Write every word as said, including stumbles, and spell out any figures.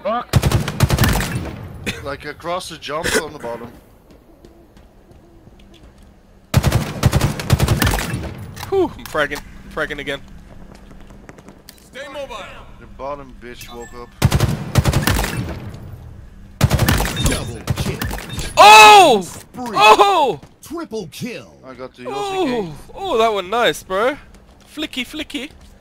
Fuck! Like across the jump on the bottom. Whew, I'm fragging. I'm fragging again. Stay mobile. The bottom bitch woke up. Double kill. Oh! Spree. Oh! Triple kill. I got the Yossi Oh! Oh, that one nice, bro. Flicky, flicky.